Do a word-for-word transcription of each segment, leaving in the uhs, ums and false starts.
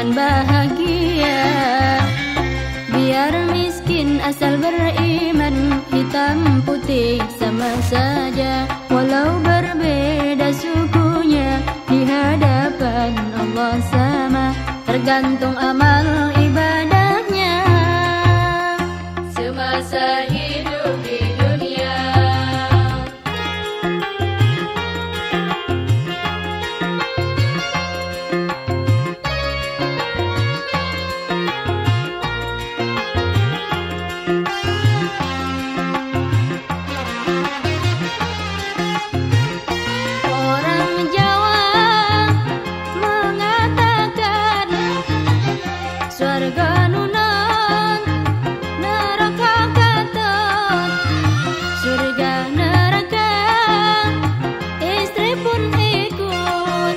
jaminan bahagia. Biar miskin asal beriman, hitam putih sama saja. Walau berbeda sukunya, di hadapan Allah sama. Tergantung amal ibadahnya semasa hidup di dunia. Surga nunan, neraka katon. Surga neraka, istri pun ikut.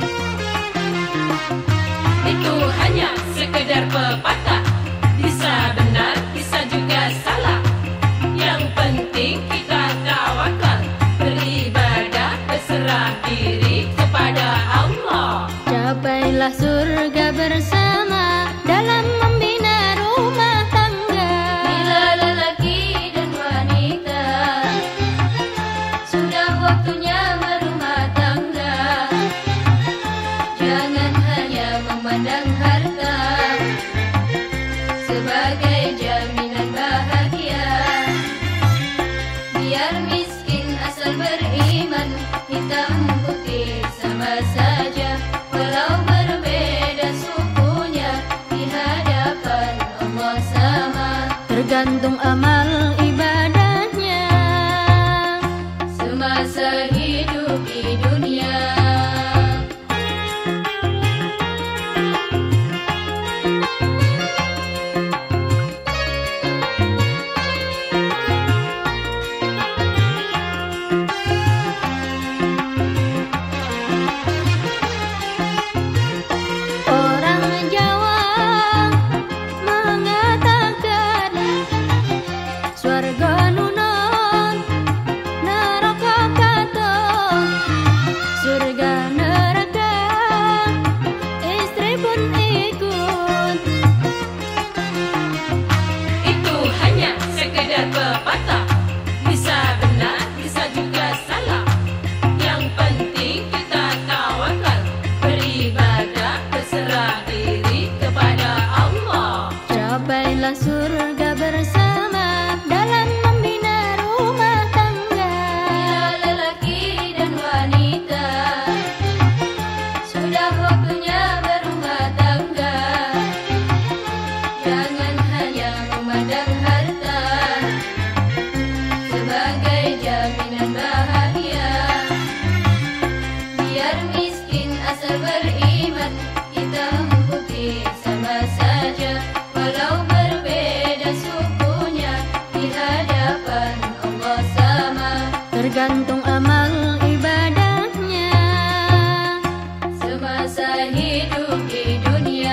Itu hanya sekedar pepatah, bisa benar, bisa juga salah. Yang penting kita tawakal, beribadah, berserah diri kepada Allah. Capailah surga bersama dalam membina rumah tangga. Bila lelaki dan wanita sudah waktunya berumah tangga, jangan hanya memandang harta sebagai jaminan bahagia. Biar miskin asal beriman, hitam putih sama saja. Walau berbeda sukunya, di hadapan Allah sama. Tergantung amal ibadahnya semasa hidup di dunia. Surga nunan, neraka katon. Surga neraka, istri pun ikut. Itu hanya sekedar pepatah, bisa benar, bisa juga salah. Yang penting kita tawakal, beribadah, berserah diri kepada Allah. Capailah surga bersama dalam membina rumah tangga. Bila lelaki dan wanita sudah waktunya berumah tangga, jangan hanya memandang harta sebagai jaminan bahagia. Biar miskin asal beriman, hitam putih sama saja. Walau berbeda sukunya, di hadapan Allah sama. Tergantung amal ibadahnya semasa hidup di dunia.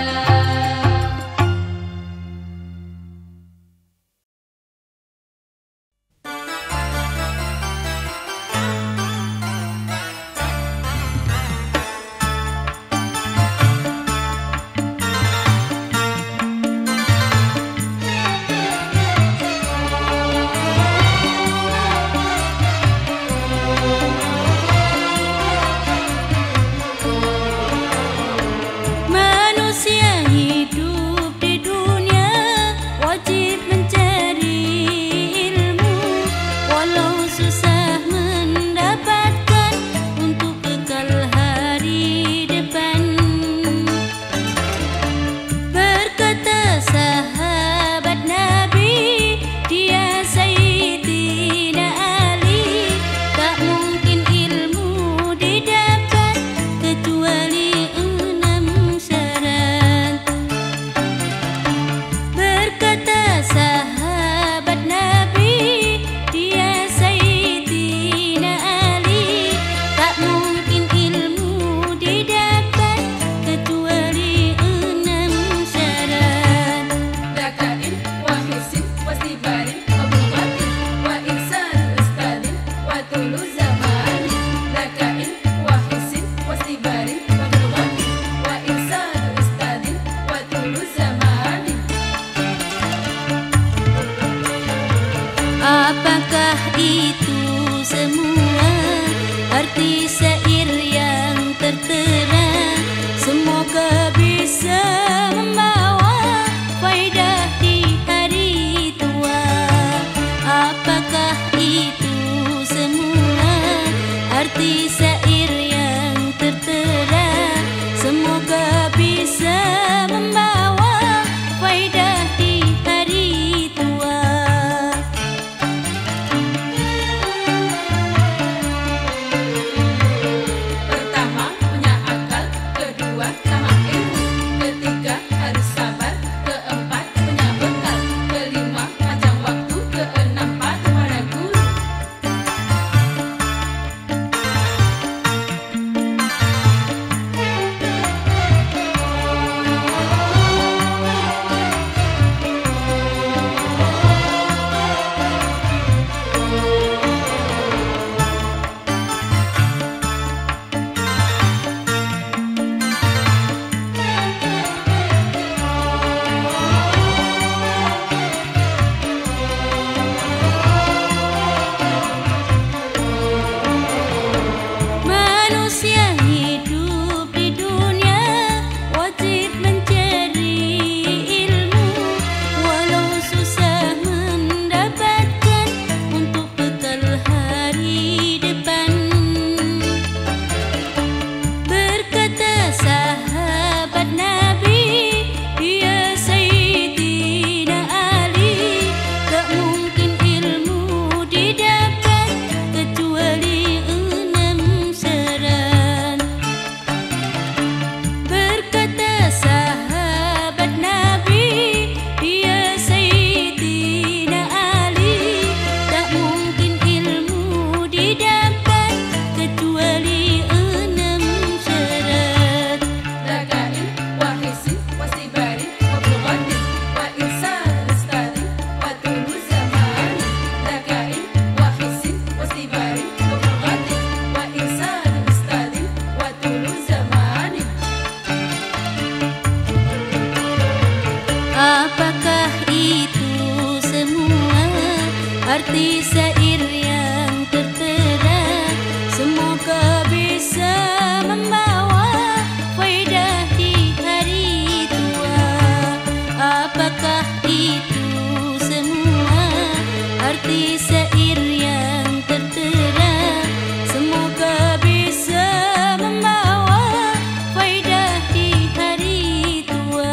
arti syair yang tertera. Semoga bisa membawa faedah di hari tua. Apakah itu semua arti syair yang tertera? Semoga bisa membawa faedah di hari tua.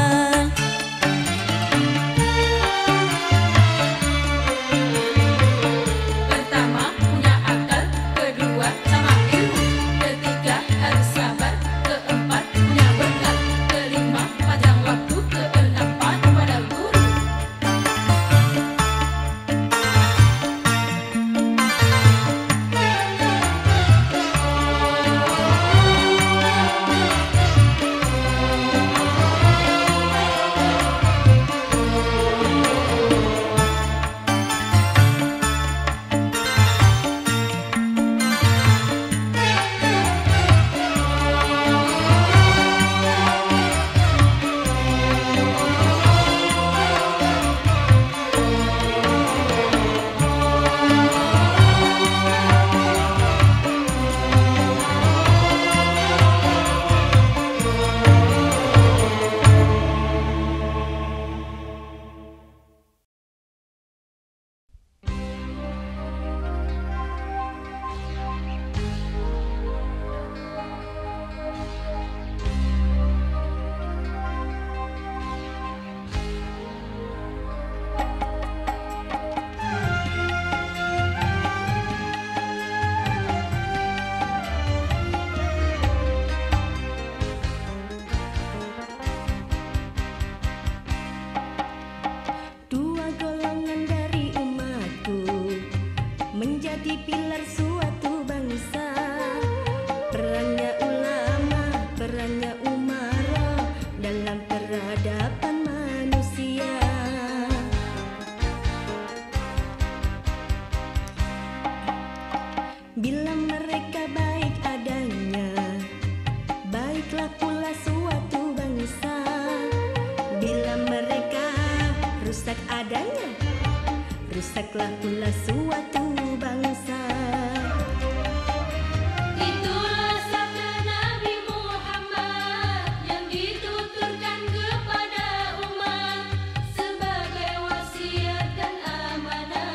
Pertama, punya akal. Kedua, sama ilmu. Ketiga, harus sabar. Keempat, punya bekal. Kelima, panjang waktu. Keenam, patuh pada guru. Dua golongan dari umatku menjadi pilar suatu bangsa. Perannya ulama, perannya umara dalam peradaban manusia. Bila mereka baik adanya, baiklah pula suatu bangsa. Bila mereka rusak adanya, rusaklah pula suatu bangsa. Itulah sabda Nabi Muhammad yang dituturkan kepada umat sebagai wasiat dan amanah.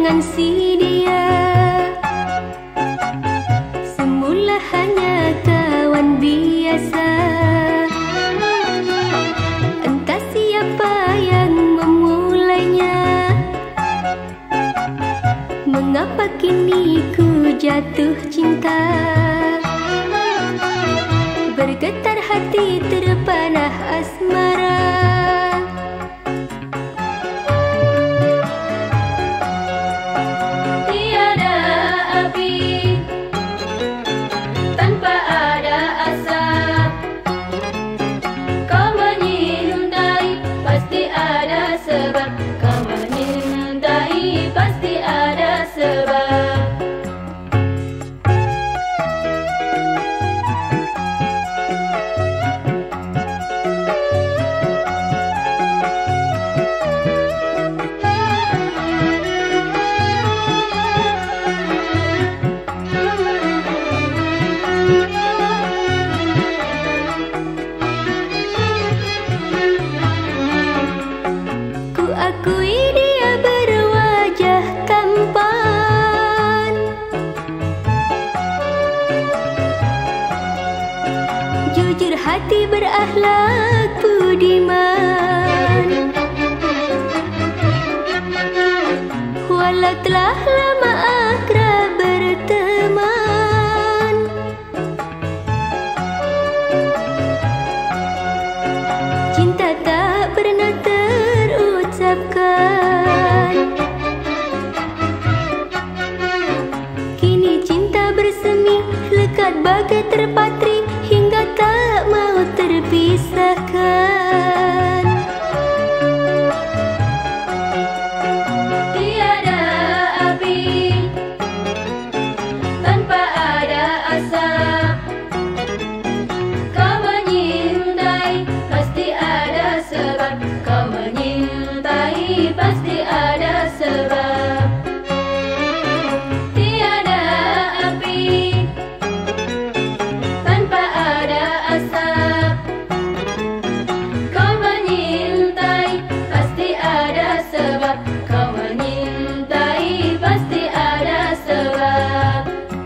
dengan si dia. Semula hanya kawan biasa, entah siapa yang memulainya. Mengapa kini ku jatuh cinta? Bergetar hati terpanah asmara. Tiada api tanpa ada asap. Kau menyintai pasti ada sebab. Kau menyintai pasti ada sebab. Akui dia berwajah tampan, jujur hati berakhlak budiman. Walau telah lama akrab berteman, cinta tak pernah terucapkan. Kini cinta bersemi lekat bagai terpatri hingga tak mau terpisahkan. Tiada api tanpa ada asap. Kau menyintai pasti ada sebab. Kau menyintai pasti ada sebab. Tiada api tanpa ada asap. Kau menyintai pasti ada sebab. Kau menyintai pasti ada sebab.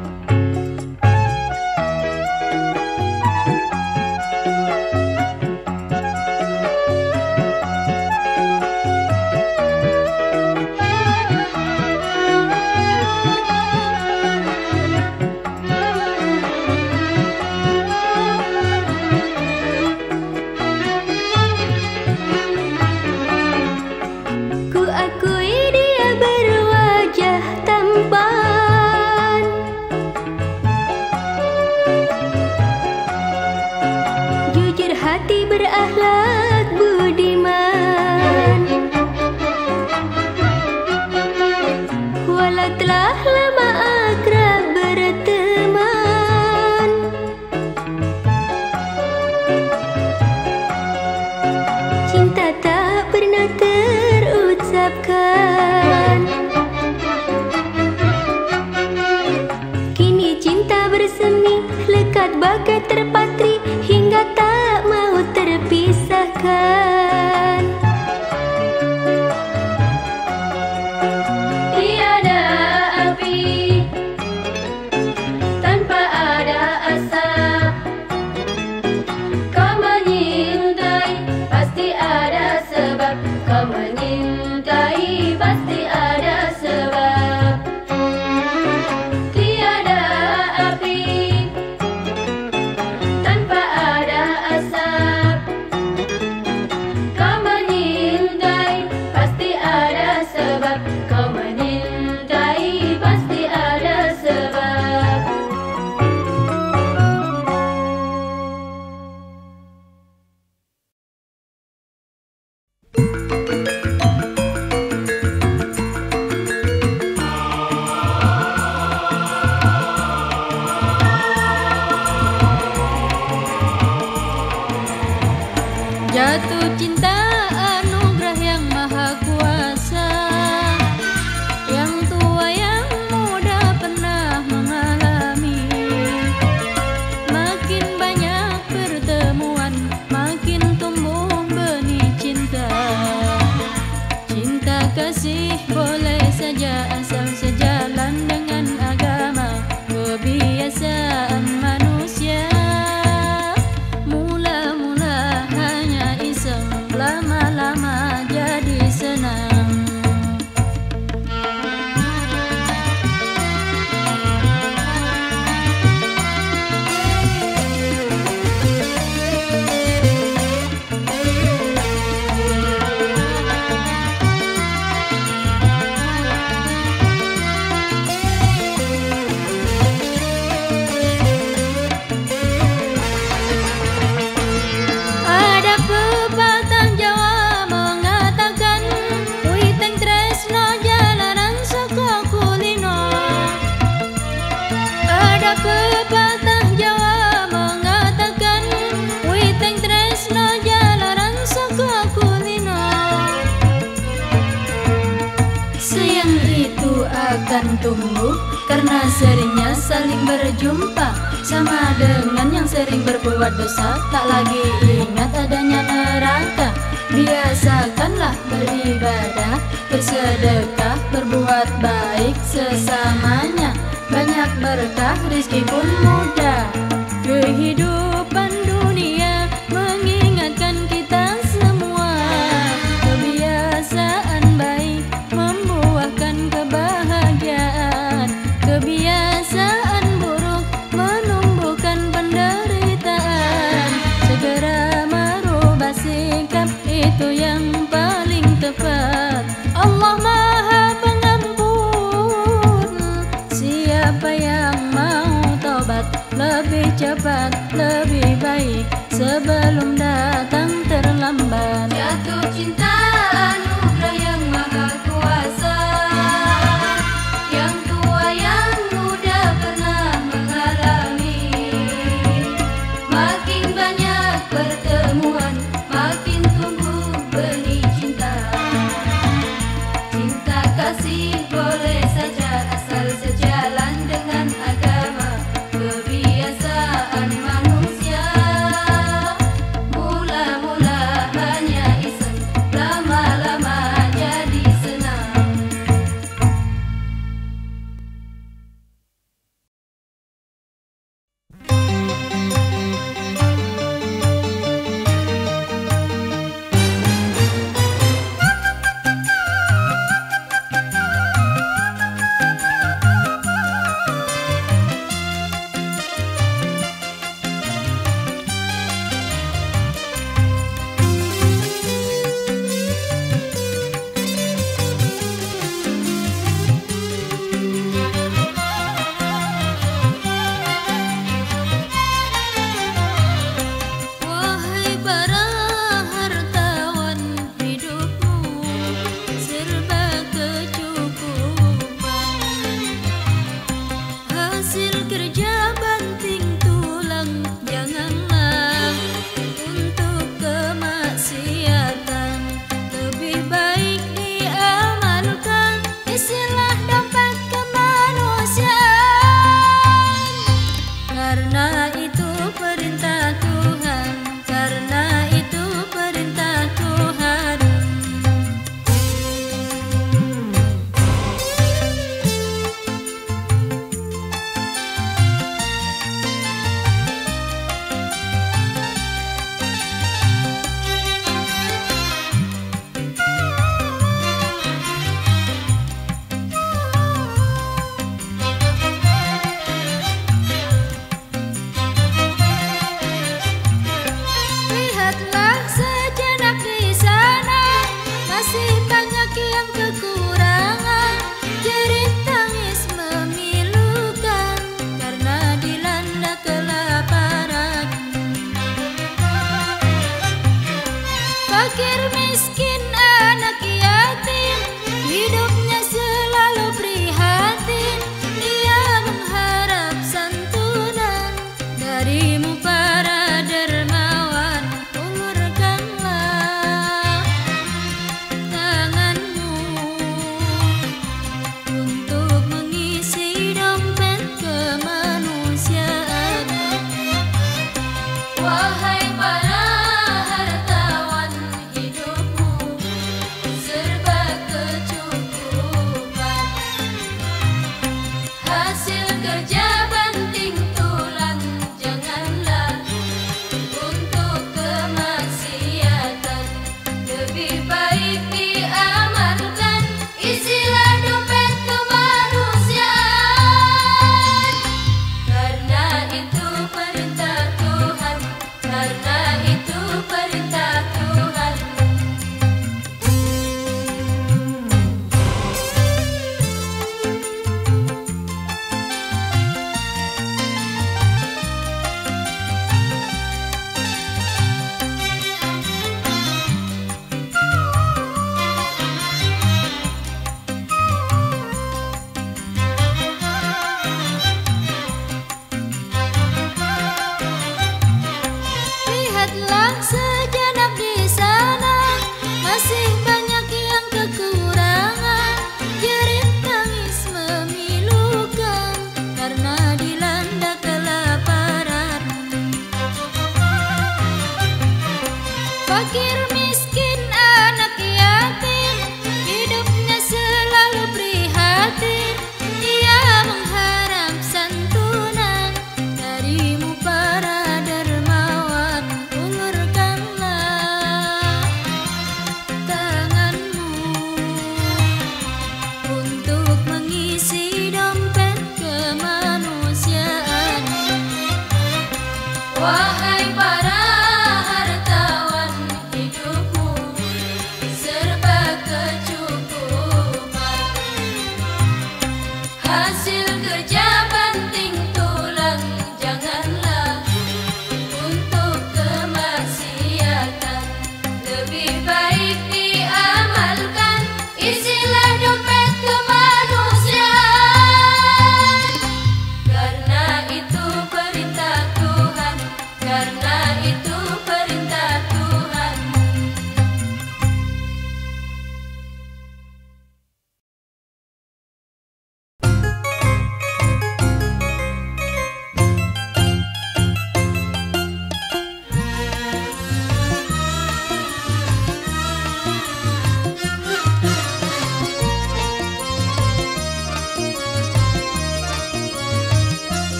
Ku akui dia berwajah tampan, jujur hati berakhlak budiman. Walau telah lama akrab berteman, cinta tak pernah terucapkan. Kini cinta bersemi lekat bagai terpatri hingga tak mau terpisahkan. Tiada api tanpa ada asap. Kau menyintai pasti ada sebab. Kau menyintai pasti ada sayang itu akan tumbuh karena seringnya saling berjumpa. Sama dengan yang sering berbuat dosa, tak lagi ingat adanya neraka. Biasakanlah beribadah, bersedekah, berbuat baik sesamanya. Banyak berkah, rizki pun mudah. Kehidupan dunia mengingatkan kita semua, kebiasaan baik membuahkan kebahagiaan, kebiasaan buruk menumbuhkan penderitaan. Segera merubah sikap, itu yang paling tepat. Allah Maha Pengampun, siapa yang mau tobat lebih cepat, lebih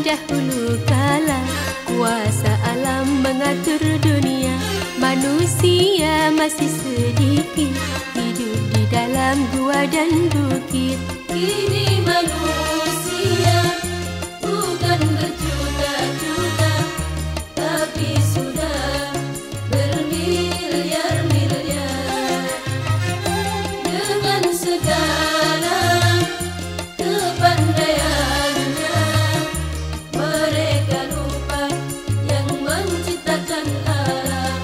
dahulu kala, kuasa alam mengatur dunia. Manusia masih sedikit, hidup di dalam gua dan bukit. Kini manusia bukan berjuta-juta, tapi sudah bermiliar-miliar. Dengan segala kepandaiannya, mereka lupa yang menciptakan alam.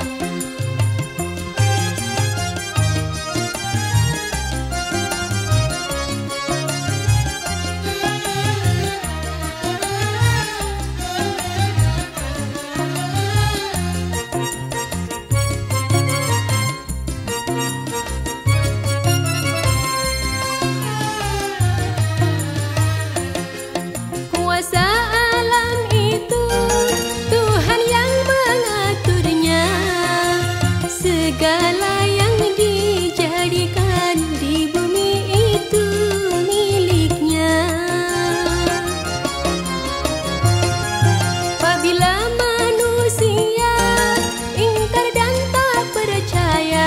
Kuasa alam itu Tuhan yang mengaturnya. Segala yang dijadikan di bumi itu miliknya. Apabila manusia ingkar dan tak percaya,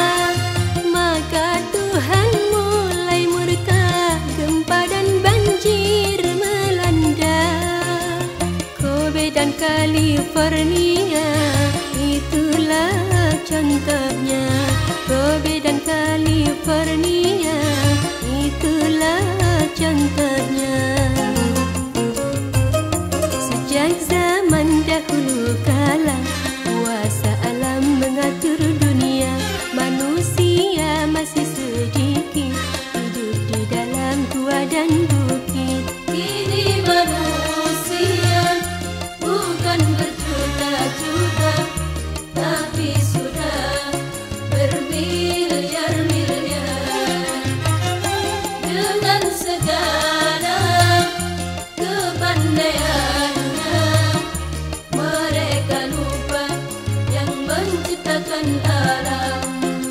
maka Tuhan mulai murka, gempa dan banjir melanda. Kobe dan California, itulah contohnya. Kobe dan California, itulah contohnya. Sejak zaman dahulu kala, kuasa alam mengatur dunia. Manusia masih sedikit, hidup di dalam gua dan bukit. Kini manusia bukan berjuta-juta, tapi sudah bermiliar-miliar. Dengan segala kepandaiannya, mereka lupa yang menciptakan alam.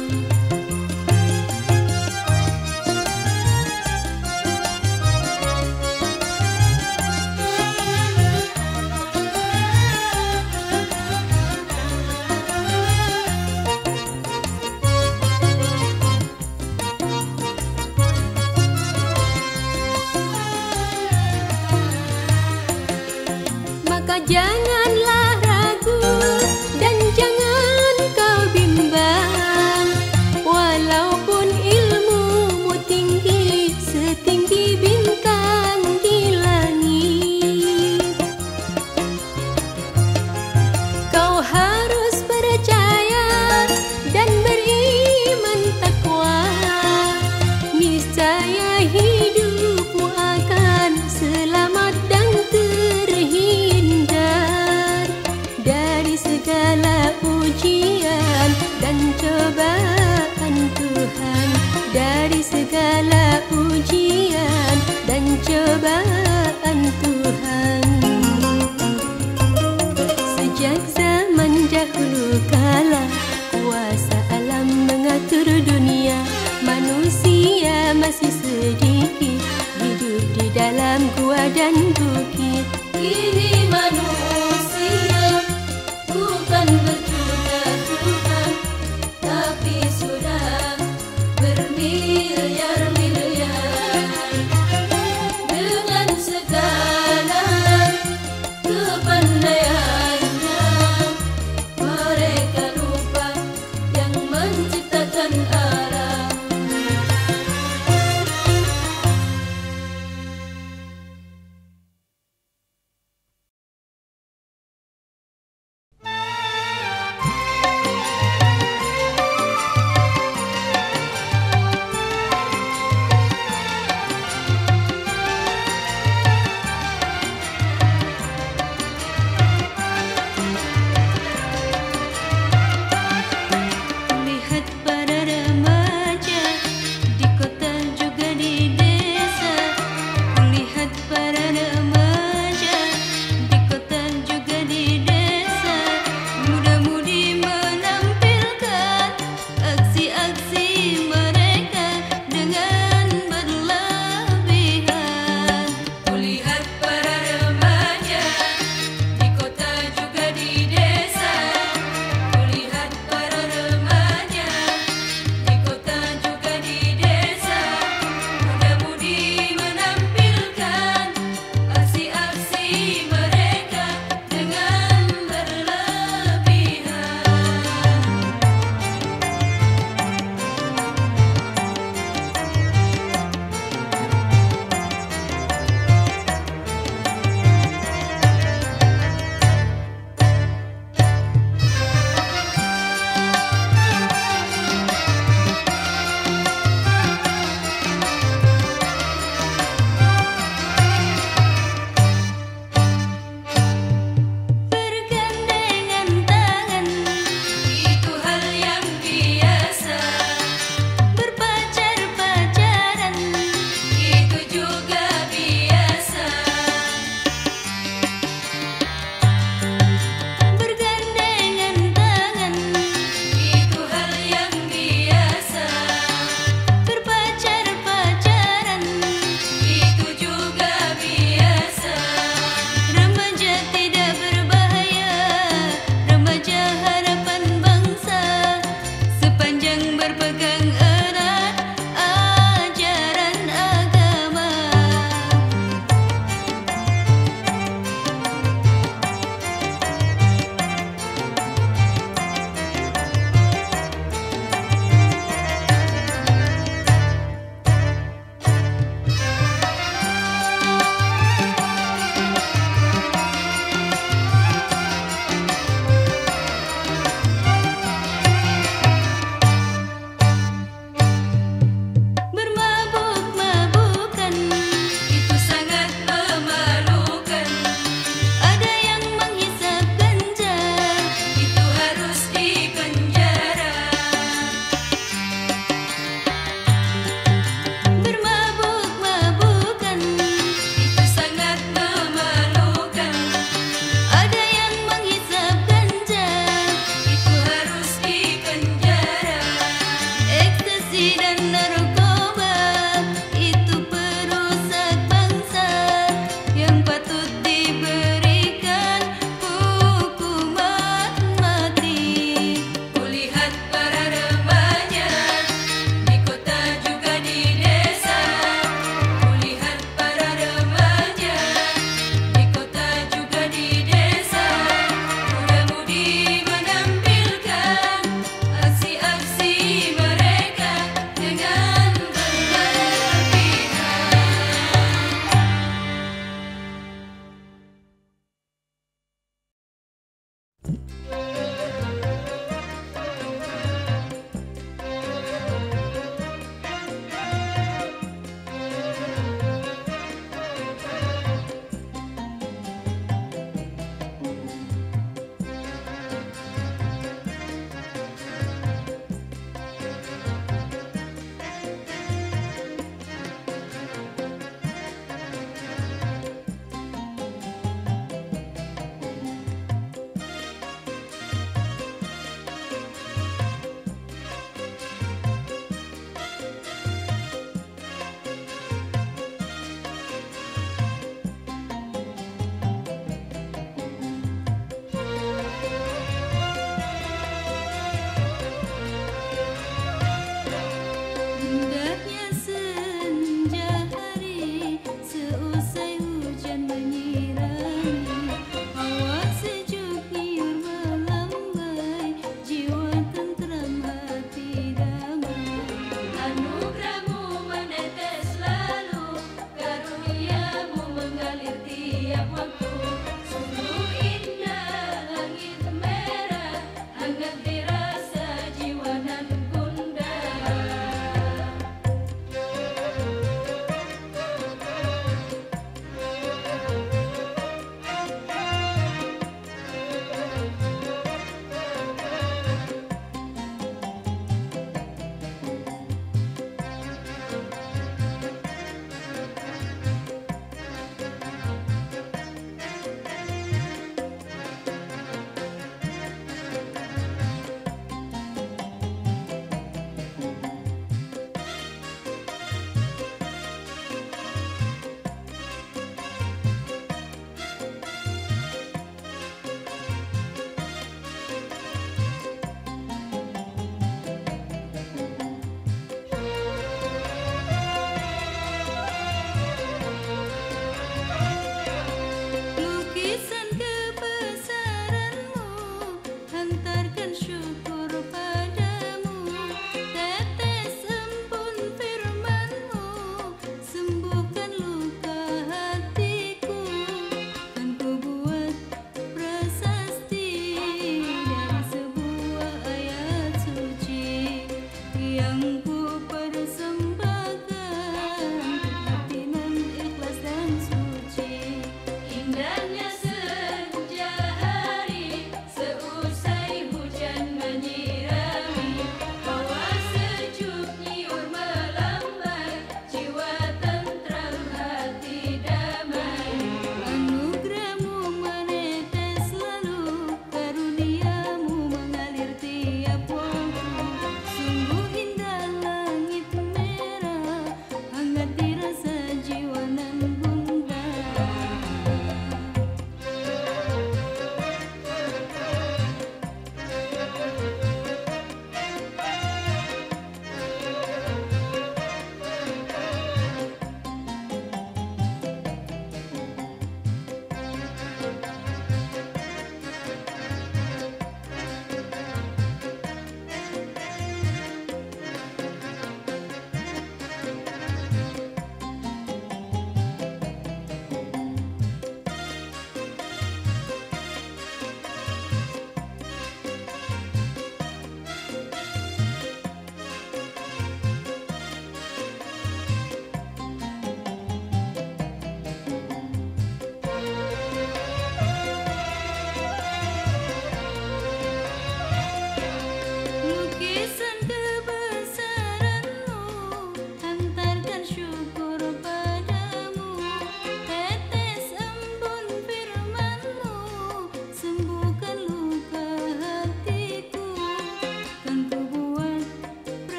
Maka janganlah ragu dan jangan kau bimbang, walaupun ilmumu tinggi setinggi bintang di langit. Kau harus percaya dan beriman takwa, niscaya hidupmu akan selamat dan terhindar.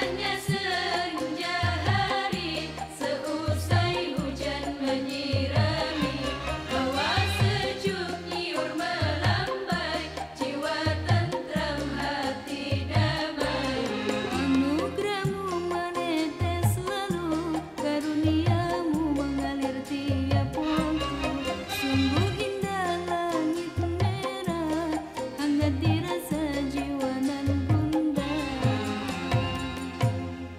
Indahnya senja hari seusai hujan menyirami, hawa sejuk nyiur melambai, jiwa tentram hati damai. Anugerahmu menetes selalu, karuniamu mengalir tiap waktu. Sungguh indah langit merah, hangat dirasa jiwa nan gundah.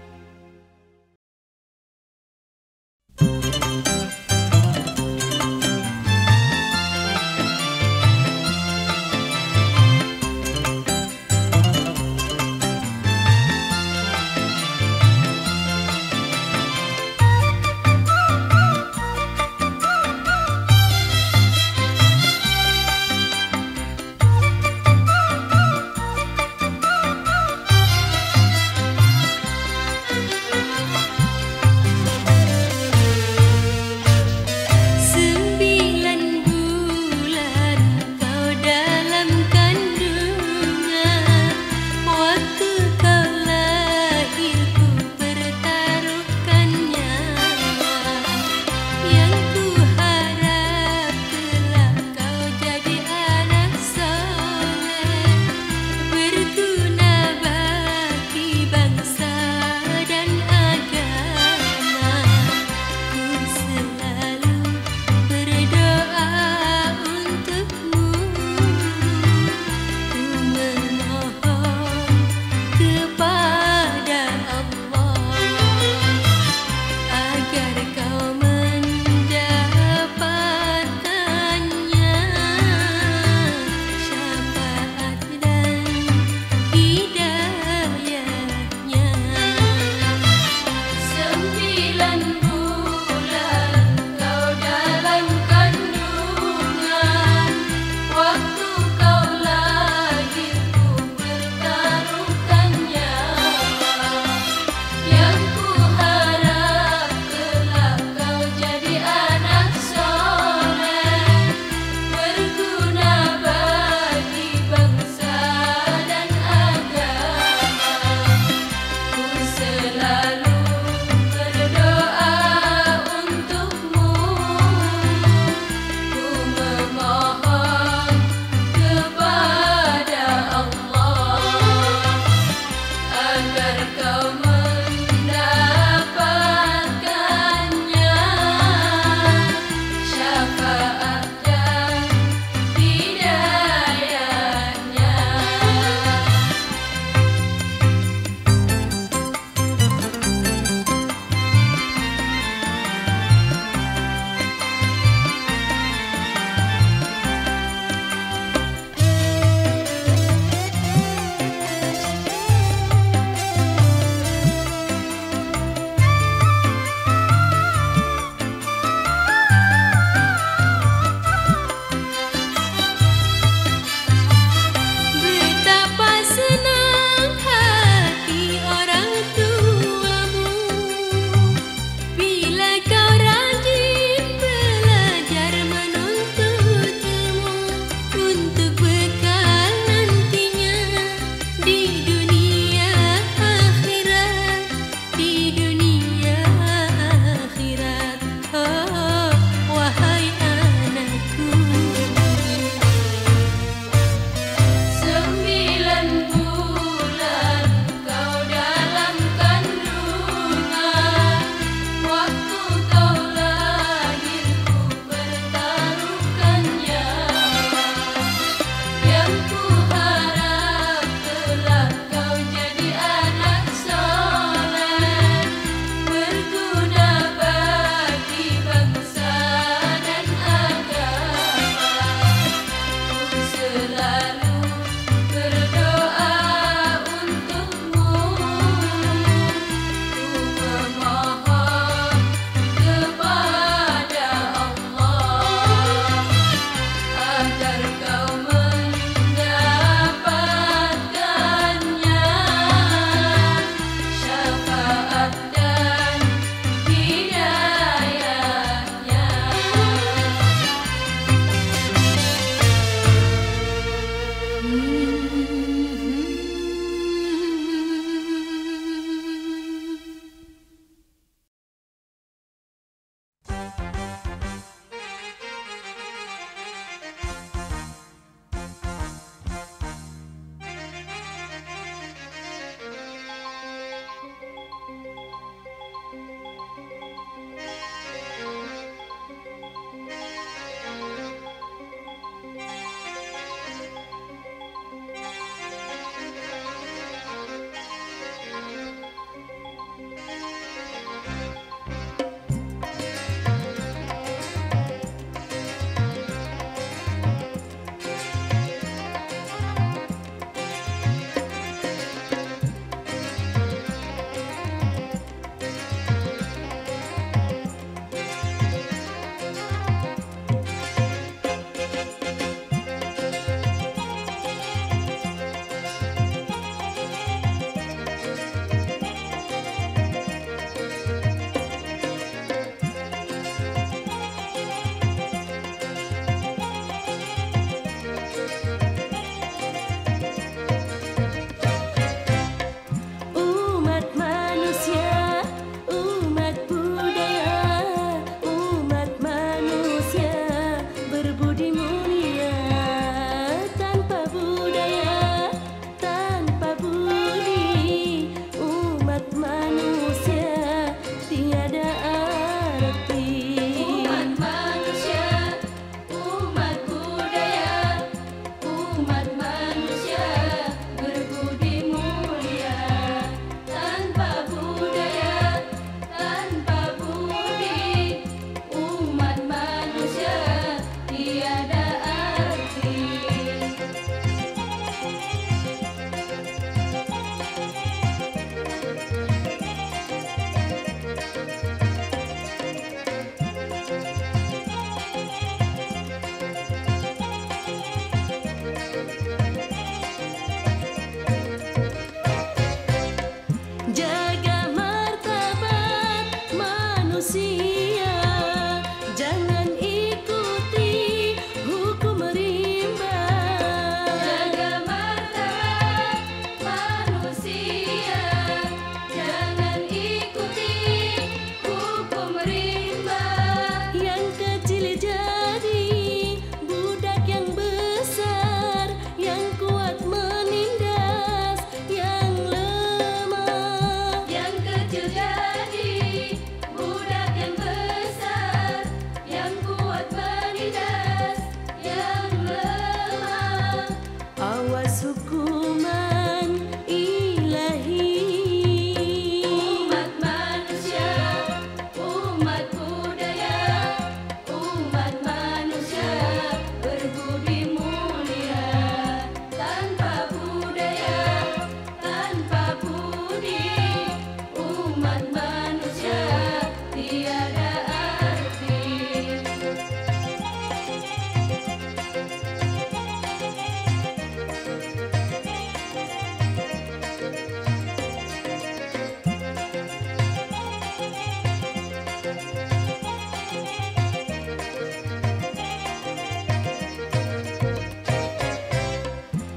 umat manusia tiada arti.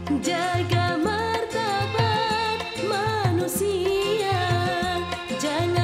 Jaga martabat manusia, jangan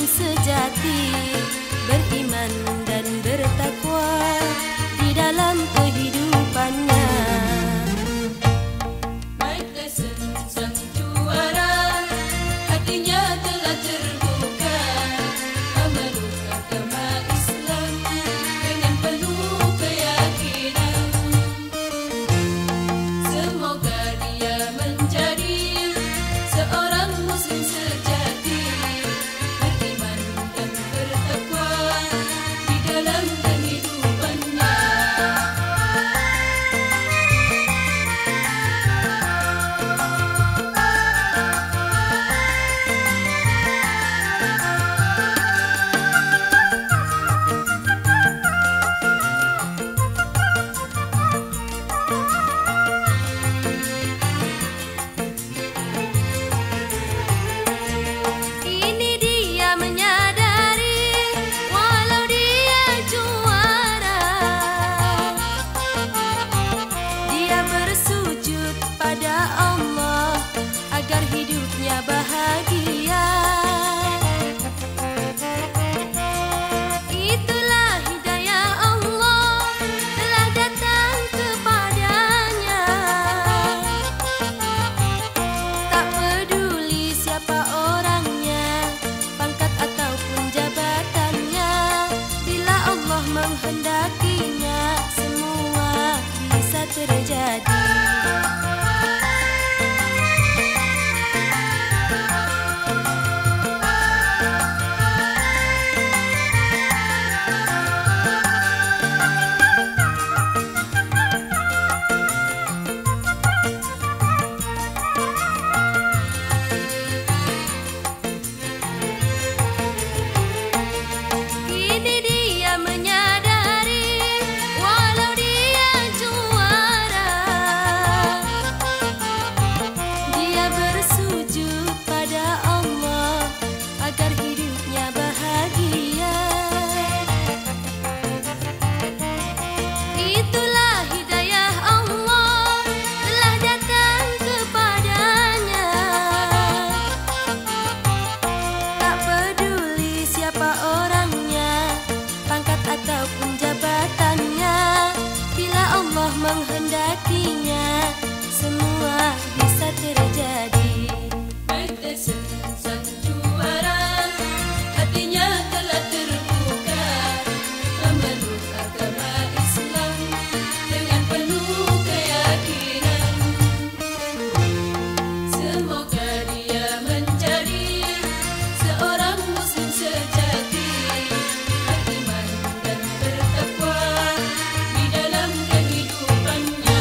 sejati, beriman dan bertakwa di dalam kehidupannya. Mike Tyson sang juara, hatinya telah terbuka, memeluk agama Islam dengan penuh keyakinan. Semoga dia menjadi seorang muslim sejati, beriman dan bertakwa di dalam kehidupannya. Kini dia menyadari walau dia juara, dia bersujud pada Allah agar hidupnya bahagia. Itulah hidayah Allah telah datang kepadanya. Tak peduli siapa orangnya, pangkat ataupun jabatannya, bila Allah menghendakinya, semua bisa terjadi. Kini dia menyadari walau dia juara, dia bersujud pada Allah agar hidupnya bahagia. Itulah hidayah Allah telah datang kepadanya. Tak peduli siapa orangnya, pangkat ataupun jabatannya, bila Allah menghendakinya, semua bisa terjadi. Mike Tyson sang juara, hatinya telah terbuka, memeluk agama Islam dengan penuh keyakinan. Semoga dia menjadi seorang muslim sejati, beriman dan bertakwa di dalam kehidupannya.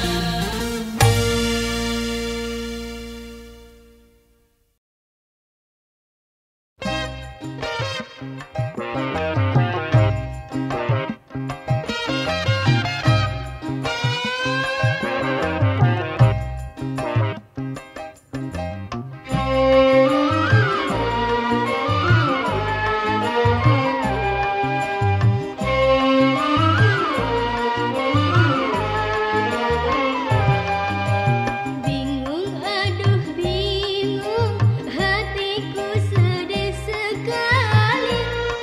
Bingung, aduh bingung, hatiku sedih sekali.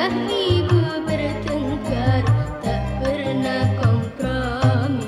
ayah ibu bertengkar, tak pernah kompromi.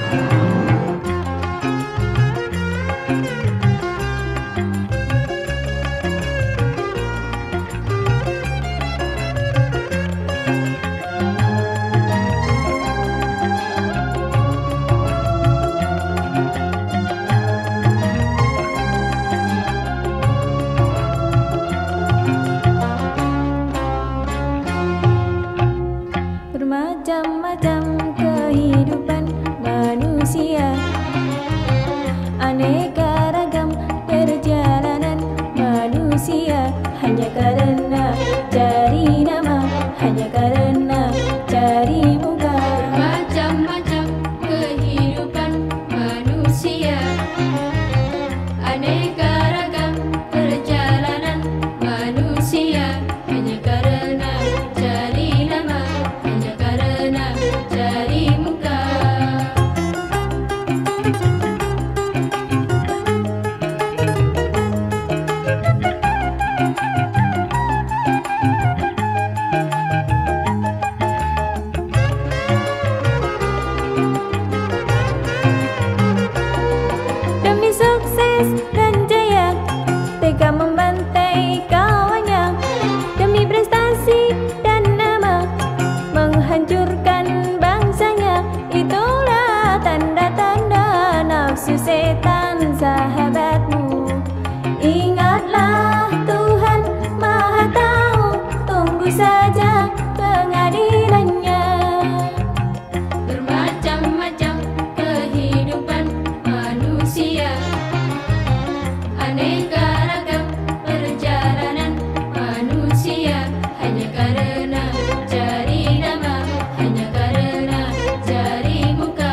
Bermacam-macam kehidupan manusia, aneka ragam perjalanan manusia, hanya karena cari nama, hanya karena cari muka. Macam-macam kehidupan manusia, aneka ragam perjalanan manusia, hanya karena cari nama, hanya karena cari muka. Demi sukses dan jaya, tega membantai kawannya. Demi prestasi dan nama, menghancurkan bangsanya. Itulah tanda-tanda nafsu setan sahabatmu. Ingatlah Tuhan Maha Tahu, tunggu saja pengadilannya. Bermacam-macam kehidupan manusia, aneka ragam perjalanan manusia, hanya karena cari nama, hanya karena cari muka.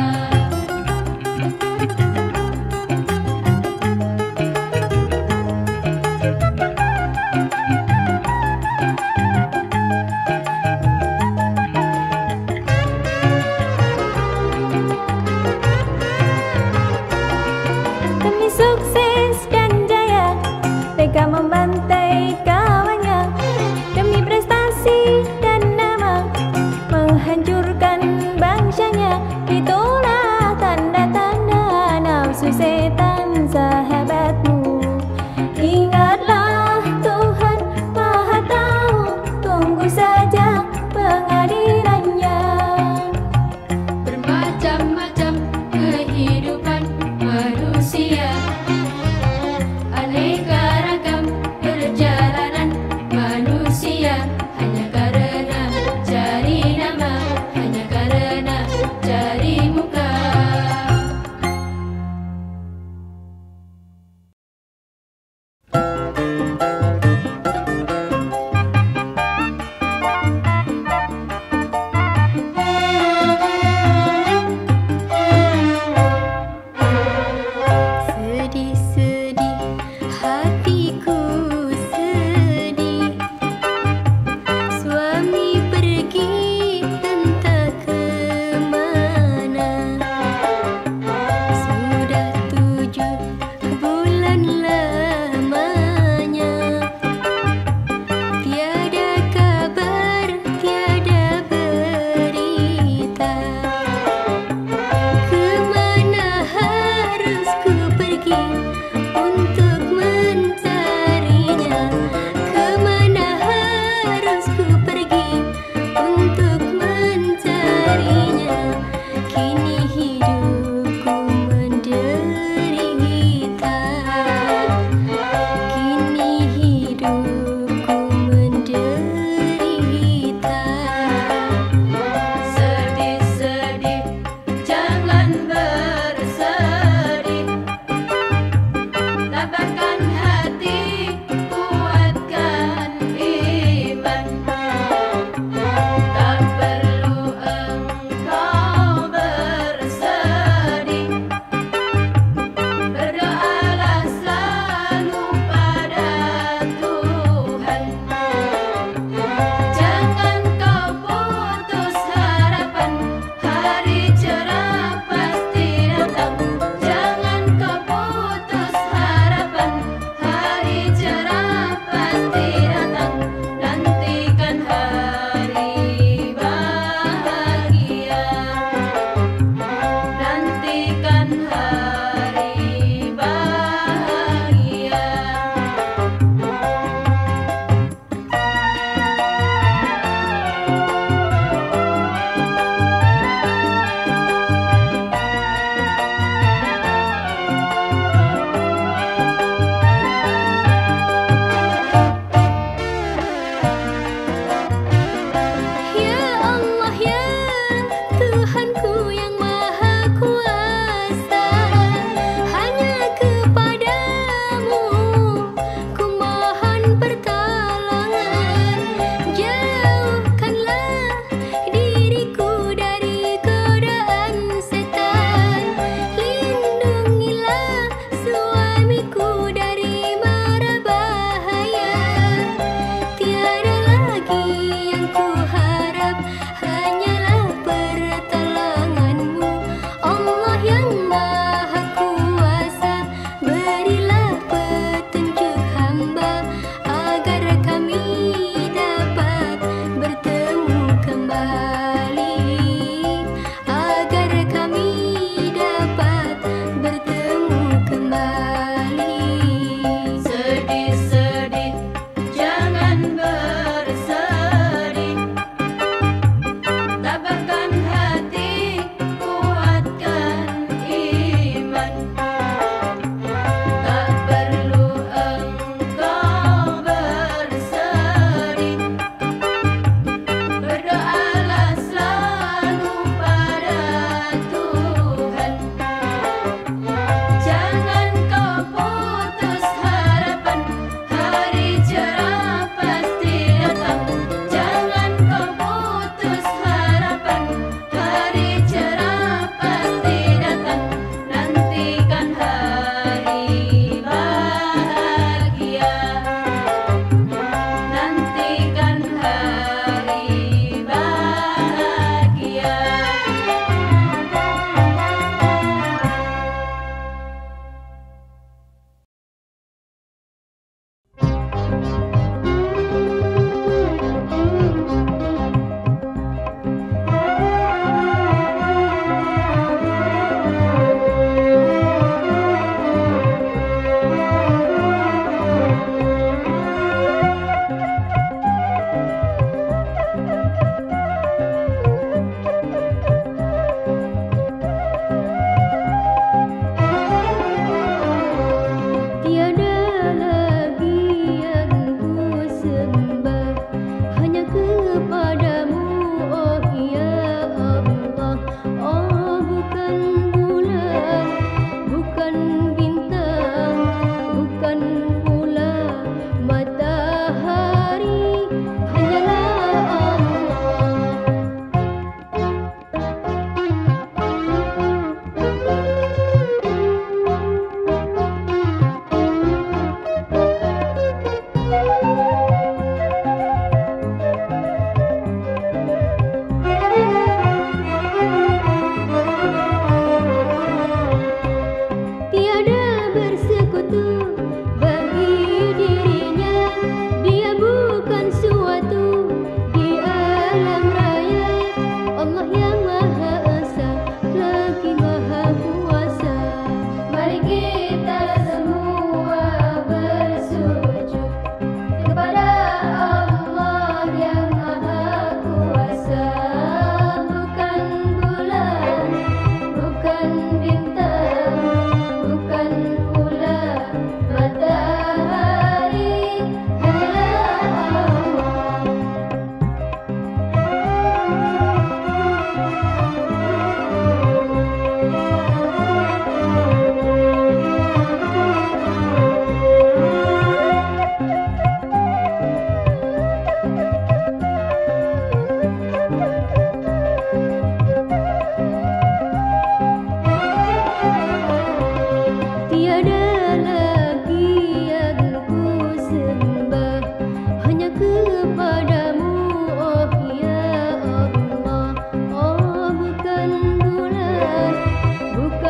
Demi sukses dan jaya, tega membantai kawannya. Demi prestasi dan nama, menghancurkan bangsanya. Itulah tanda-tanda nafsu setan sahabatmu. Ingatlah Tuhan Maha Tahu, tunggu saja pengadilannya. Bermacam-macam kehidupan manusia, aneka ragam perjalanan manusia, hanya karena cari nama, hanya karena cari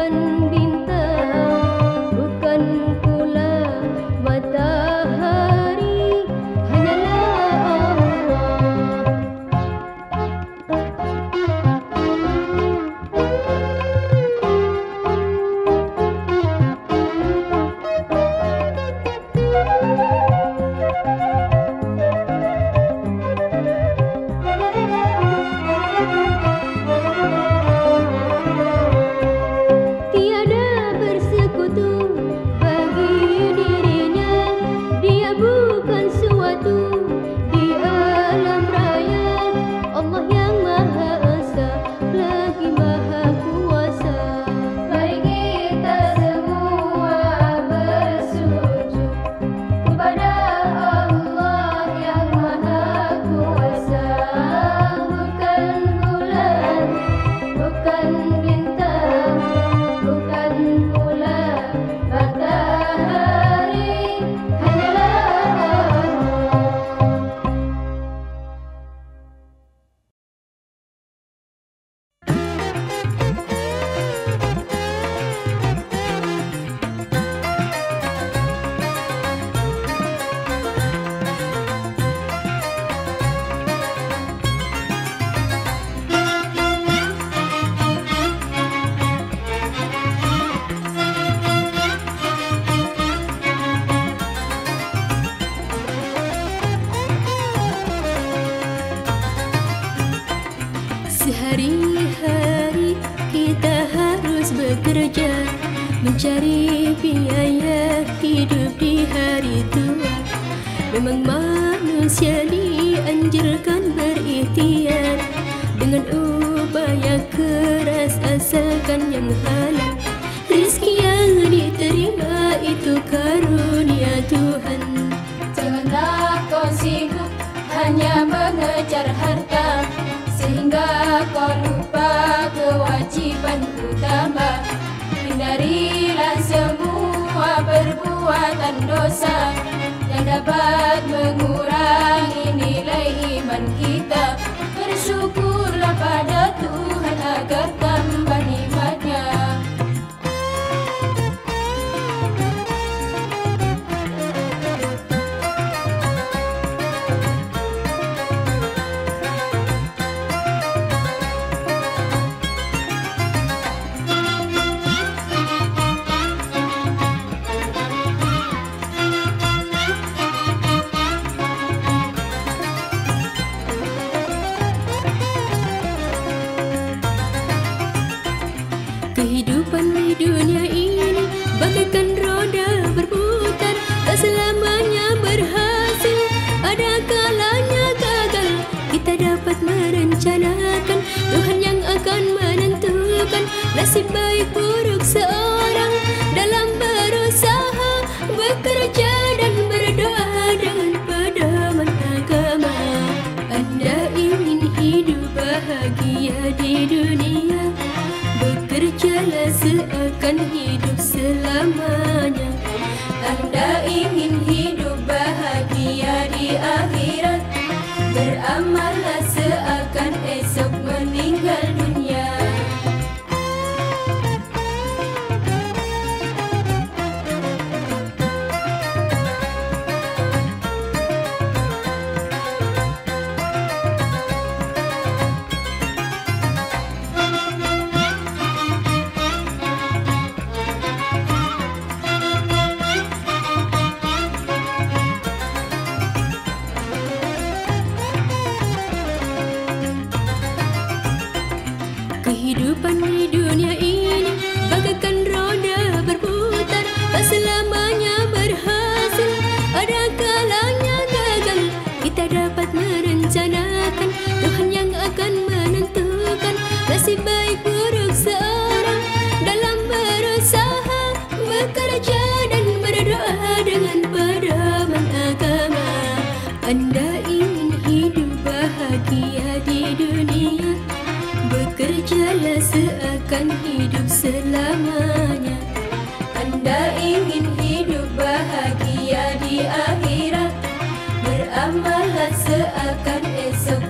bukan bintang, bukan pula matahari, hanyalah sehari-hari kita harus bekerja mencari biaya hidup di hari tua. Memang manusia dianjurkan berikhtiar dengan upaya keras asalkan yang halal. Rizki yang diterima itu karunia Tuhan. Janganlah kau sibuk hanya mengejar harta, sehingga kau lupa kewajiban utama. Hindarilah semua perbuatan dosa yang dapat mengurangi nilai iman kita. Bersyukurlah pada Tuhan agar tambah nikmatnya. Kehidupan di dunia ini bagaikan roda berputar, tak selamanya berhasil, ada kalanya gagal. Kita dapat merencanakan, Tuhan yang akan menentukan nasib baik buruk seorang dalam berusaha, bekerja dan berdoa dengan pedoman agama. Anda ingin hidup bahagia di dunia, bekerjalah seakan hidup selamanya. Anda ingin hidup bahagia di akhirat, beramallah seakan esok meninggal dunia. Kehidupan di dunia ini bagaikan roda berputar, tak selamanya berhasil, ada kalanya gagal. Kita dapat merencanakan, Tuhan yang akan menentukan nasib baik buruk seorang dalam berusaha, bekerja dan berdoa dengan pedoman agama. Anda ingin hidup bahagia di dunia, bekerjalah seakan hidup selamanya. Anda ingin hidup bahagia di akhirat, beramallah seakan esok